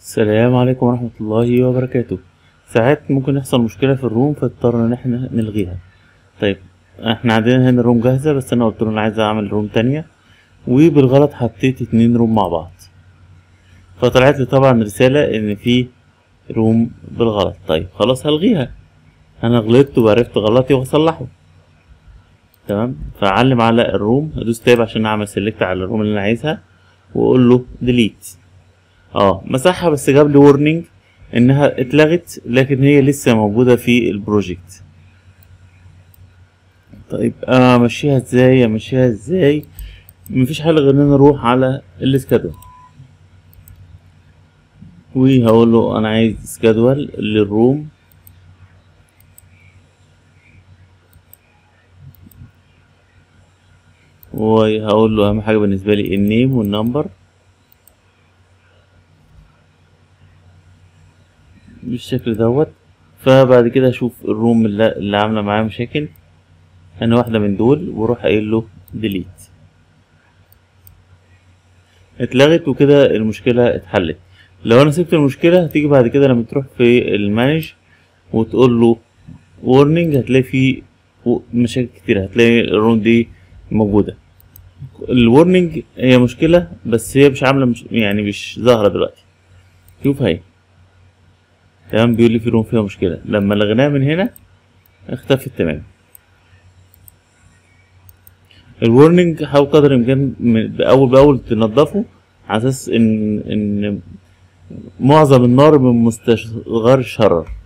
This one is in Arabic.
السلام عليكم ورحمة الله وبركاته. ساعات ممكن يحصل مشكلة في الروم فاضطر ان احنا نلغيها. طيب، احنا عندنا هنا الروم جاهزة، بس انا قلت له انا عايز اعمل روم تانية وبالغلط حطيت 2 روم مع بعض، فطلعت لي طبعا رسالة ان في روم بالغلط. طيب خلاص هلغيها، انا غلطت وعرفت غلطي وهصلحه. تمام، فاعلم على الروم، ادوس تاب عشان اعمل سيلكت على الروم اللي انا عايزها واقول له ديليت. مسحها، بس جاب لي وورنينج انها اتلغت، لكن هي لسه موجودة في البروجكت. طيب امشيها ازاي؟ مفيش حل غير ان انا اروح على السكادول وهقول له انا عايز سكادول للروم، وهقول له اهم حاجة بالنسبة لي النيم والنمبر بالشكل دوت. فبعد كده اشوف الروم اللي عاملة معايا مشاكل، انا واحدة من دول، واروح قايل له ديليت. اتلغت وكده المشكلة اتحلت. لو انا سبت المشكلة هتيجي بعد كده لما تروح في المانج وتقول له وورنينج، هتلاقي فيه مشاكل كتير، هتلاقي الروم دي موجودة. الورنينج هي مشكلة، بس هي مش عاملة مش ظاهرة دلوقتي. شوف اهي، تمام، بيقول لي في روم فيها مشكلة. لما لغيناها من هنا اختفت تمام. الورنينج حاول قدر الامكان باول باول تنضفه، على اساس ان معظم النار من مستصغر الشرر.